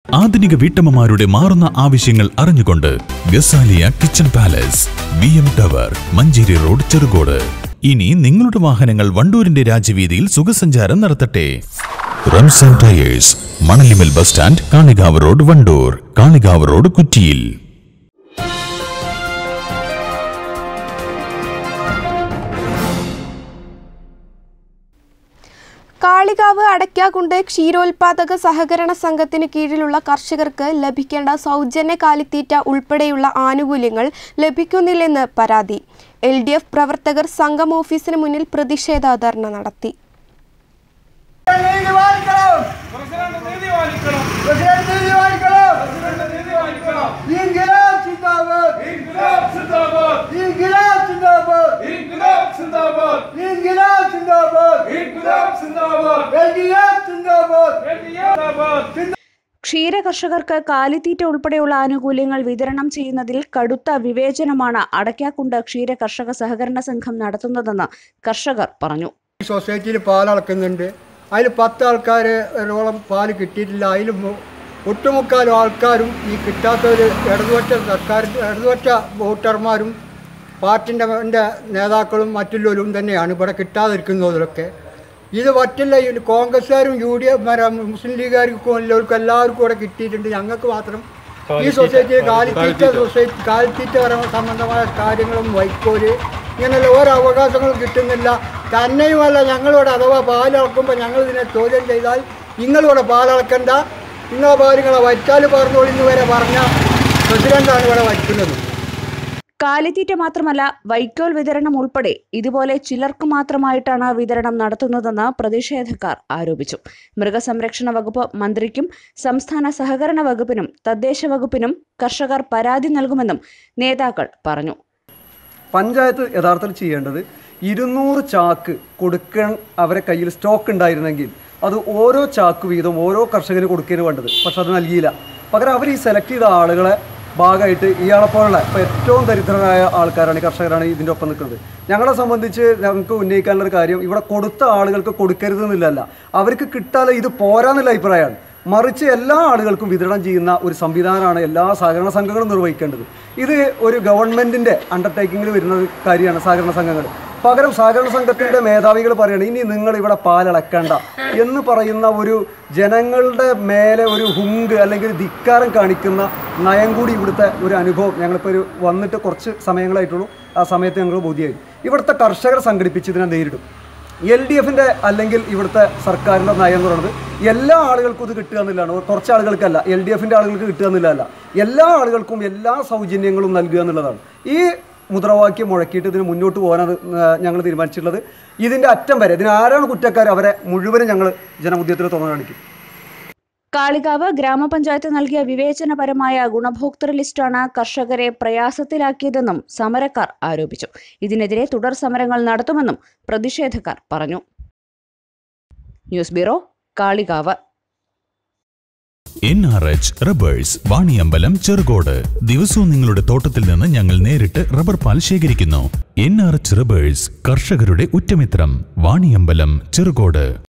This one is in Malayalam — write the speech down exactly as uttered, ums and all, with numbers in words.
ആധുനിക വീട്ടമ്മമാരുടെ മാറുന്ന ആവശ്യങ്ങൾ അറിഞ്ഞുകൊണ്ട് Gazaliya kitchen palace, B M tower, Manjeri road, Cherukode. ഇനി നിങ്ങളുടെ വാഹനങ്ങൾ വണ്ടൂരിന്റെ രാജവീതിയിൽ സുഖസഞ്ചാരം നടത്തട്ടെ. Ramzan tyres, Manalimal bus stand, Kalikavu road, Wandoor. Kalikavu road, കുറ്റിയിൽ. കാളികാവ് അടയ്ക്കാകുണ്ട് ക്ഷീരോത്പാദക സഹകരണ സംഘത്തിന് കീഴിലുള്ള കർഷകർക്ക് ലഭിക്കേണ്ട സൗജന്യ കാലിത്തീറ്റ ഉൾപ്പെടെയുള്ള ആനുകൂല്യങ്ങൾ ലഭിക്കുന്നില്ലെന്ന് പരാതി. എൽ ഡി എഫ് പ്രവർത്തകർ സംഘം ഓഫീസിന് മുന്നിൽ പ്രതിഷേധ ധർണ നടത്തി. ക്ഷീര കർഷകർക്ക് കാലിത്തീറ്റ ഉൾപ്പെടെയുള്ള ആനുകൂല്യങ്ങൾ വിതരണം ചെയ്യുന്നതിൽ കടുത്ത വിവേചനമാണ് അടയ്ക്കാക്കുണ്ട് ക്ഷീര കർഷക സഹകരണ സംഘം നടത്തുന്നതെന്ന് കർഷകർ പറഞ്ഞു. സൊസൈറ്റിയിൽ പാൽ അളക്കുന്നുണ്ട്. അതിൽ പത്ത് ആൾക്കാരോളം പാൽ കിട്ടിയിട്ടില്ല. അതിൽ ഒട്ടുമുക്കാലും ആൾക്കാരും ഈ കിട്ടാത്തവർ ഇടതുപക്ഷ സർക്കാർ ഇടതുപക്ഷ വോട്ടർമാരും പാർട്ടിൻ്റെ നേതാക്കളും മറ്റുള്ളവരും തന്നെയാണ് ഇവിടെ കിട്ടാതിരിക്കുന്നതിലൊക്കെ. ഇത് പറ്റില്ല. കോൺഗ്രസ്സുകാരും യു ഡി എഫ് മുസ്ലിം ലീഗുകാർക്കും എല്ലാവർക്കും എല്ലാവർക്കും ഇവിടെ കിട്ടിയിട്ടുണ്ട്. ഞങ്ങൾക്ക് മാത്രം ഈ സൊസൈറ്റിയിൽ കാലിത്തീറ്റ സൊസൈറ്റി കാലിത്തീറ്റ സംബന്ധമായ കാര്യങ്ങളും വൈക്കോല് ഇങ്ങനെയുള്ള ഓരോ അവകാശങ്ങളും കിട്ടുന്നില്ല. തന്നെയുമല്ല, ഞങ്ങളിവിടെ അഥവാ പാലളക്കുമ്പോൾ ഞങ്ങൾ ഇതിനെ ചോദ്യം ചെയ്താൽ നിങ്ങളിവിടെ പാലളക്കണ്ട, നിങ്ങളെ പാലുകളെ വറ്റാൽ പറഞ്ഞോളൂ ഇന്ന് വരെ പറഞ്ഞ പ്രസിഡന്റാണ് ഇവിടെ വയ്ക്കുന്നത്. കാലിത്തീറ്റ മാത്രമല്ല, വൈക്കോൽ വിതരണം ഉൾപ്പെടെ ഇതുപോലെ ചിലർക്ക് മാത്രമായിട്ടാണ് വിതരണം നടത്തുന്നതെന്ന് പ്രതിഷേധക്കാർ ആരോപിച്ചു. മൃഗസംരക്ഷണ വകുപ്പ് മന്ത്രിക്കും സംസ്ഥാന സഹകരണ വകുപ്പിനും തദ്ദേശ വകുപ്പിനും കർഷകർ പരാതി നൽകുമെന്നും നേതാക്കൾ പറഞ്ഞു. പഞ്ചായത്ത് യഥാർത്ഥത്തിൽ ചെയ്യേണ്ടത് ഇരുന്നൂറ് ചാക്ക് കൊടുക്കാൻ അവരെ കയ്യിൽ സ്റ്റോക്ക് ഉണ്ടായിരുന്നെങ്കിൽ അത് ഓരോ ചാക്ക് വീതം ഓരോ കർഷകന് കൊടുക്കുകയാണ് വേണ്ടത്. പക്ഷെ അത് നൽകിയില്ല. പകരം അവർ ഈ സെലക്ട് ചെയ്ത ആളുകളെ ഭാഗമായിട്ട് ഇയാളെപ്പോലുള്ള ഇപ്പോൾ ഏറ്റവും ദരിദ്രരായ ആൾക്കാരാണ്, കർഷകരാണ് ഇതിൻ്റെ ഒപ്പം നിൽക്കുന്നത്. ഞങ്ങളെ സംബന്ധിച്ച് ഞങ്ങൾക്ക് ഉന്നയിക്കാനുള്ളൊരു കാര്യം, ഇവിടെ കൊടുത്ത ആളുകൾക്ക് കൊടുക്കരുതെന്നില്ലല്ല, അവർക്ക് കിട്ടാതെ ഇത് പോരാന്നുള്ള അഭിപ്രായമാണ്. മറിച്ച് എല്ലാ ആളുകൾക്കും വിതരണം ചെയ്യുന്ന ഒരു സംവിധാനമാണ് എല്ലാ സഹകരണ സംഘങ്ങളും നിർവഹിക്കേണ്ടത്. ഇത് ഒരു ഗവൺമെൻറ്റിൻ്റെ അണ്ടർടേക്കിങ്ങിൽ വരുന്ന കാര്യമാണ് സഹകരണ സംഘങ്ങൾ. പകരം സഹകരണ സംഘത്തിൻ്റെ മേധാവികൾ പറയുന്നത് ഇനി നിങ്ങൾ ഇവിടെ പാലളക്കണ്ട എന്ന് പറയുന്ന ഒരു ജനങ്ങളുടെ മേലെ ഒരു ഹുങ്ക് അല്ലെങ്കിൽ ധിക്കാരം കാണിക്കുന്ന നയം കൂടി ഇവിടുത്തെ ഒരു അനുഭവം ഞങ്ങളിപ്പോൾ ഒരു വന്നിട്ട് കുറച്ച് സമയങ്ങളായിട്ടുള്ളൂ. ആ സമയത്ത് ഞങ്ങൾ ബോധ്യമായി ഇവിടുത്തെ കർഷകർ സംഘടിപ്പിച്ച് ഇതിനെ നേരിടും. എൽ ഡി എഫിൻ്റെ അല്ലെങ്കിൽ ഇവിടുത്തെ സർക്കാരിൻ്റെ നയം എന്ന് പറയുന്നത് എല്ലാ ആളുകൾക്കും ഇത് കിട്ടുക എന്നുള്ളതാണ്. കുറച്ച് ആളുകൾക്കല്ല, എൽ ഡി എഫിൻ്റെ ആളുകൾക്ക് കിട്ടുക എന്നുള്ളതല്ല, എല്ലാ ആളുകൾക്കും എല്ലാ സൗജന്യങ്ങളും നൽകുക എന്നുള്ളതാണ്. ഈ മുദ്രാവാക്യം മുഴക്കിയിട്ട് ഇതിന് മുന്നോട്ട് പോകാനാണ് ഞങ്ങൾ തീരുമാനിച്ചിട്ടുള്ളത്. ഇതിൻ്റെ അറ്റം വരെ ഇതിന് ആരാണ് കുറ്റക്കാർ അവരെ മുഴുവനും ഞങ്ങൾ ജനമുദ്യത്തിൽ തുറന്നു കാണിക്കും. കാളികാവ് ഗ്രാമപഞ്ചായത്ത് നൽകിയ വിവേചനപരമായ ഗുണഭോക്തൃ ലിസ്റ്റാണ് കർഷകരെ പ്രയാസത്തിലാക്കിയതെന്നും സമരക്കാർ ആരോപിച്ചു. ഇതിനെതിരെ തുടർ സമരങ്ങൾ നടത്തുമെന്നും പ്രതിഷേധക്കാർ പറഞ്ഞു. News bureau, Kalikavu. N R H rubbers, Vaniyambalam, Cherukode. ദിവസവും നിങ്ങളുടെ തോട്ടത്തിൽ നിന്ന് ഞങ്ങൾ നേരിട്ട് റബ്ബർ പാൽ ശേഖരിക്കുന്നു. എൻ ആർ എച്ച് റബ്ബേഴ്സ്, കർഷകരുടെ ഉറ്റമിത്രം, വാണിയമ്പലം, ചെറുകോട്.